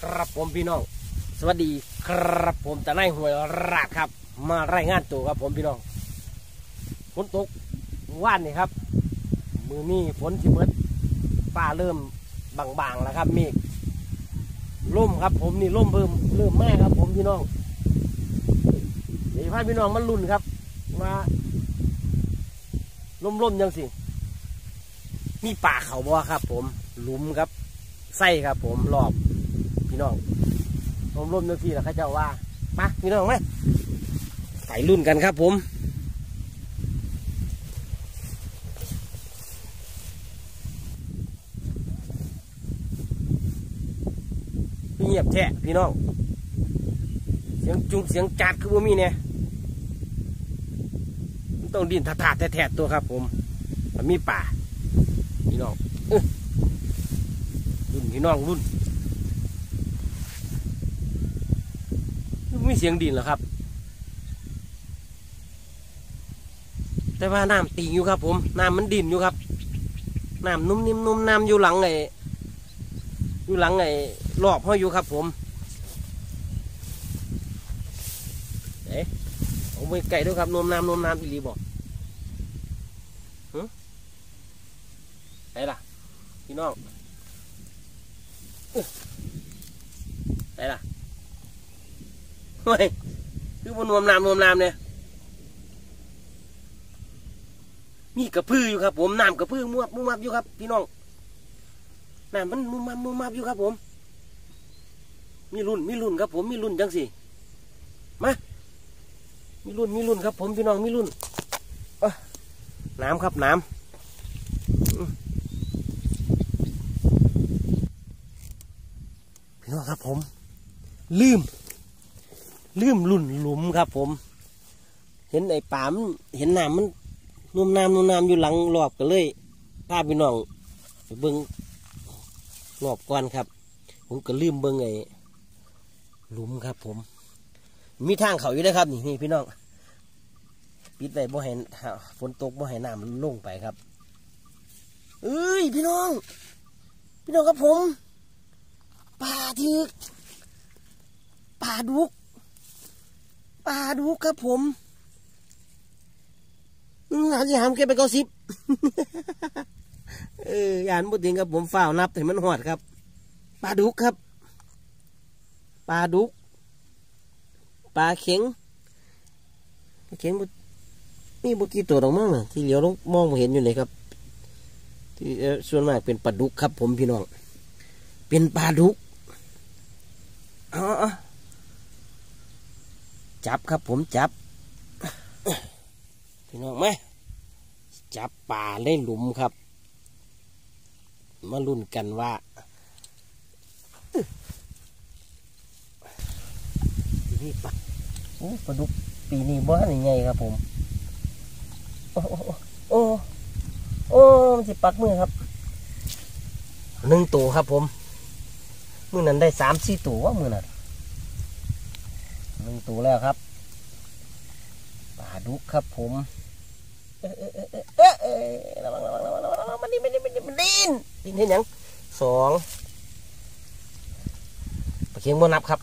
ครับผมพี่น้องสวัสดีครับผมจะไล่หวยราดครับมารายงานตัวครับผมพี่น้องฝนตกว่านนี่ครับมือนี่ฝนที่เบิดฟ้าเริ่มบางๆแล้วครับเมฆล่มครับผมนี่ล่มเริ่มแม่ครับผมพี่น้องเดี๋ยวพาพี่น้องมันลุ่นครับมาล่มยังสิมีป่าเขาบ่ครับผมหลุมครับไส้ครับผมรอบพี่น้องล่มยังสิแล้วเขาเจ้าว่ามาพี่น้องไหมใส่รุ่นกันครับผมเงียบแท้พี่น้องเสียงจุงเสียงจัดคือว่ามีเนี่ยต้องดินถาดแท้ตัวครับผมมันมีป่าพี่น้องรุ่นพี่น้องรุ่นไม่เสียงดินหรอครับแต่ว่าน้ำตีอยู่ครับผมน้ำมันดินอยู่ครับน้ำนุ่มนิ่มนุ่มน้ำอยู่หลังไงรอบห้อยอยู่ครับผมเอาไปไก่ด้วยครับนมน้ำอีรีบอกไหนล่ะพี่น้องไหนล่ะเฮ้ยคือบนนมน้ำเนี่ยมีกระพืออยู่ครับผมน้ำกระพือมุบอยู่ครับพี่น้องน้ำมันมุบอยู่ครับผมมีรุ่นครับผมมีรุ่นจังสิมามีรุ่นครับผมพี่น้องมีรุ่นน้ำครับน้ำพี่น้องครับผมลืมรุ่นหลุมครับผมเห็นไอ้ป่ามเห็นน้ำมันนุ่มน้ำอยู่หลังรอบกันเลยพาพี่น้องไปเบิ้งรอบก่อนครับผมก็ลืมเบิ้งไอ้หลุมครับผมมีทางเขาอยู่ด้วยครับนี่พี่น้องปิดไว้บ่ให้ฝนตกบ่ให้น้ำมันลงไปครับเอ้ยพี่น้องครับผมปลาทึกปลาดุกครับผมหาสิหามแกไป90ยานบุตรครับผมฝ้าวนับแต่มันหอดครับปลาดุกครับปลาเข็งมีบุกี้ตัวตรงมั้งนะที่เหลียวมองเห็นอยู่เลยครับที่ส่วนมากเป็นปลาดุกครับผมพี่น้องเป็นปลาดุกจับครับผมจับพี่น้องไหมจับปลาเล่นหลุมครับมาลุ้นกันว่านี่ปลาดุกปีนี้บ้านยังไงครับผมโอ้มันสิปักมือครับ1 ตัวครับผมมือนั้นได้3-4 ตัวว่ามือนั้น1 ตัวแล้วครับปลาดุกครับผมระวังมันดินเห็นยัง2ปลาเค็งบ่นับครับ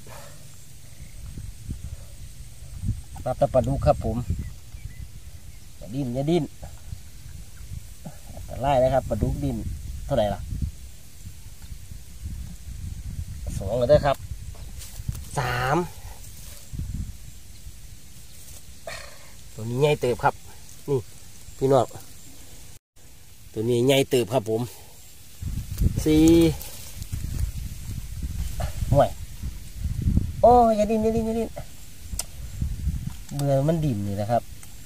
นับแต่ปลาดุกครับผมอย่าดิ้นไล่นะครับปลาดุกดิ้นเท่าไหร่ล่ะ2เลยด้วยครับ3ตัวนี้ใหญ่เติบครับนี่พี่น้องตัวนี้ใหญ่เติบครับผม4ห่วยโอ้อย่าดิ้นเบื่อมันดิ่มนี่นะครับ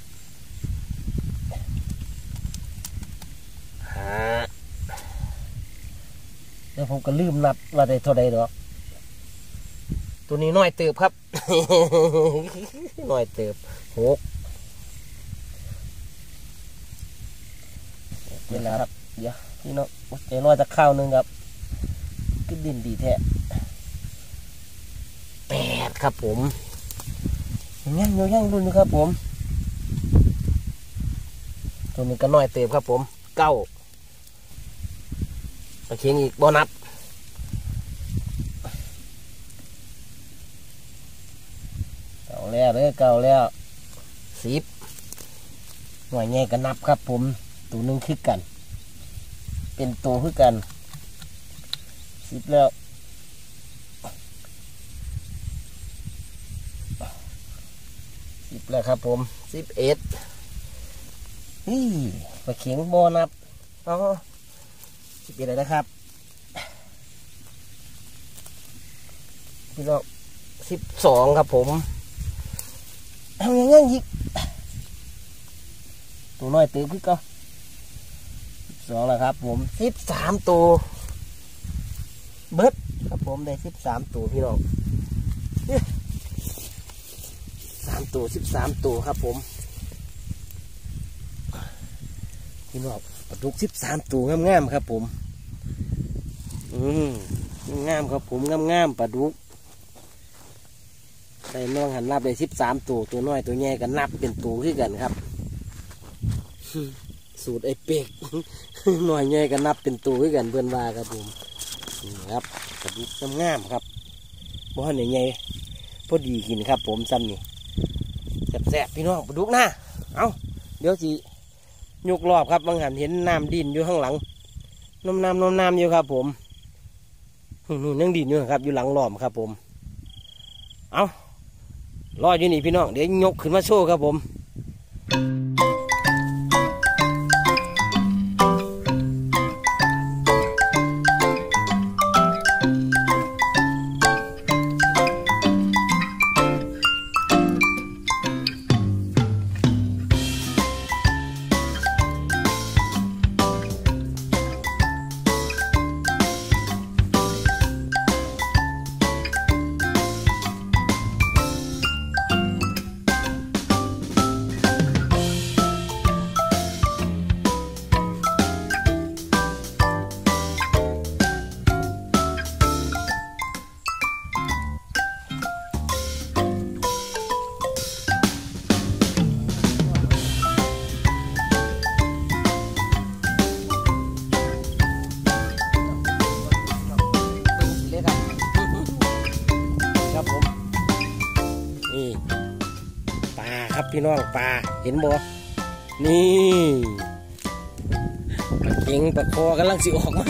แล้วผมก็ลืมนับว่าได้เท่าใดดอกตัวนี้น้อยเติบครับ น้อยเติบ6เวลาครับเดี๋ยวพี่น้องใจน้อยจะข้าวนึงครับก็ดินดีแท้8ครับผมยังรุ่นอยู่ครับผมตัวนี้ก็น้อยเติบครับผม9ปลาเค็งอีกบ่นับแล้ว10หน่วยแง่กันนับครับผมตัวหนึ่งคือกันเป็นตัวคือกัน10แล้ว10แล้วครับผม11ปลาเข็งโบนับ11เลยนะครับพี่น้อง12ครับผมเอาอย่างงี้อีกตัวน้อยตื่นขึ้นก็12แล้วครับผม13ตัวเบิดครับผมได้13ตัวพี่น้อง3ตัว13ตัวครับผมพี่น้องปลาดุก13ตัวงามๆครับผมงามครับผมงามปลาดุกได้น้องหันนับได้13ตัวตัวน้อยตัวใหญ่กันนับเป็นตัวขึ้นกันครับสูตรไอ้เป็กหน่อยใหญ่กันนับเป็นตัวขึ้นกันเพื่อนว่าครับผมนี่ครับปลาดุกงามครับบ่อนใหญ่พอดีกินครับผมซ้ำนี่แซ่บๆพี่น้องปลาดุกนะเอาเดี๋ยวสิยกรอบครับบางหันเห็นน้ำดินอยู่ข้างหลังน้ำอยู่ครับผมนู่นยังดินอยู่ครับอยู่หลังล้อมครับผมเอารออยู่นี่พี่น้องเดี๋ยวยกขึ้นมาโชว์ครับผมครับพี่น้องปลาเห็นบ่นี่ปลาเข็งปลาคอกำลังสิออกมา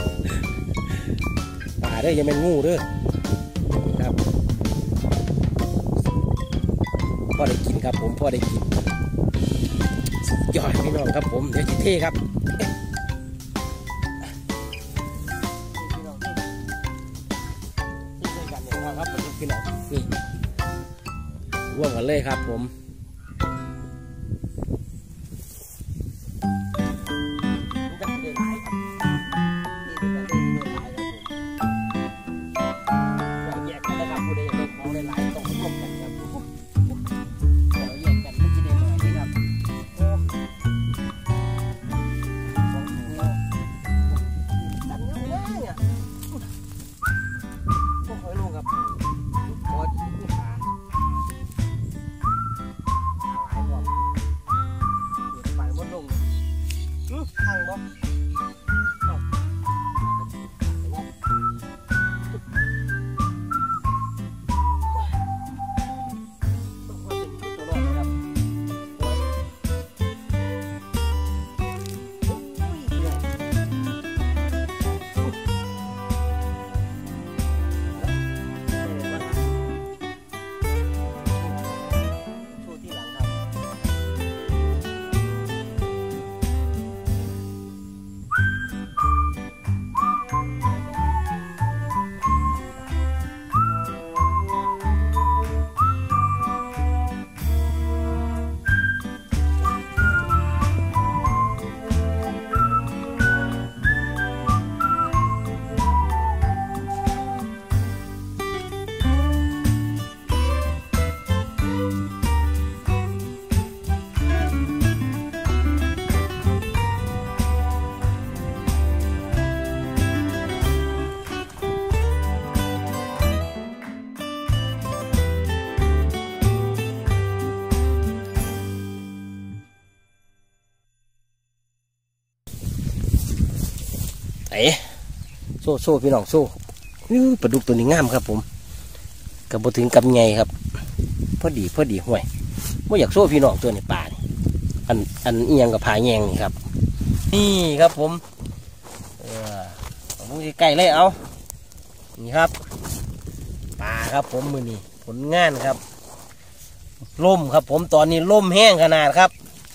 ปลาเด้ออย่าเป็นงูเด้อครับพ่อได้กินครับผมพ่อได้กินยอดพี่น้องครับผมเดี๋ยวจิเท่ครับพี่น้องนี่กันเนี่ยครับพี่น้องนี่ร่วมกันเลยครับผมทางบ่โซ่พี่น้องโซ่ปลาดุกตัวนี้งามครับผมกับบถึงกับไงครับพอดีห่วยไม่อยากโซ่พี่น้องตัวในป่านี่อันเอียงกับผาแยงนี่ครับนี่ครับผมผมใกล้เลยเอานี่ครับป่าครับผมมือนี่ผลงานครับล่มครับผมตอนนี้ล่มแห้งขนาดครับ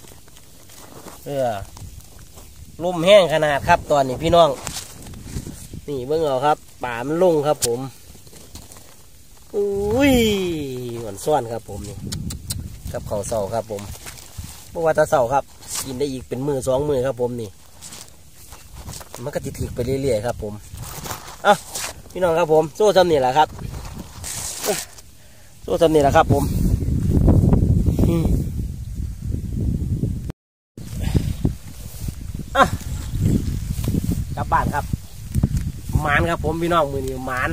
ล่มแห้งขนาดครับตอนนี้พี่น้องนี่เบิ่งเอาครับป่ามันลงครับผมอุ้ยหวานซ่อนครับผมนี่กับข้าวเสาครับผมเมื่อวานตะเสาครับกินได้อีกเป็นมือ2 มือครับผมนี่มันก็ติดไปเรื่อยๆครับผมพี่น้องครับผมโซ่ทำนี่แหละครับโซ่ทำนี่แหละครับผมกลับบ้านครับหมานครับผมพี่น้องมือนี้หมาน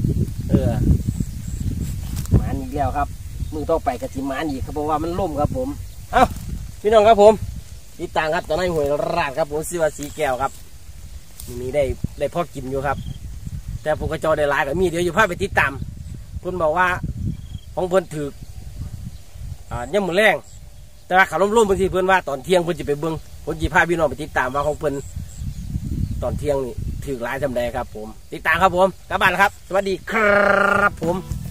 หมานอีกแล้วครับมือต้องไปกระติหมานอีกครับเพราะว่ามันล่มครับผมพี่น้องครับผมติดตามครับตอนนี้หวยราดครับผมชื่อว่าสีแก้วครับมีได้พ่อกินอยู่ครับแต่พวกกระจอได้หลายกับมีเดี๋ยวอยู่ภาพไปติดตามคุณบอกว่าของเพิ่นถือย่ำมือแรงแต่ว่าขาล่มๆบางทีเพิ่นว่าตอนเที่ยงเพิ่นจะไปเบิ้งผมจะพาพี่น้องไปติดตามว่าของเพิ่นตอนเที่ยงนี่ถือหลายจำได้ครับผมติดตามครับผมกลับบ้านครับสวัสดีครับผม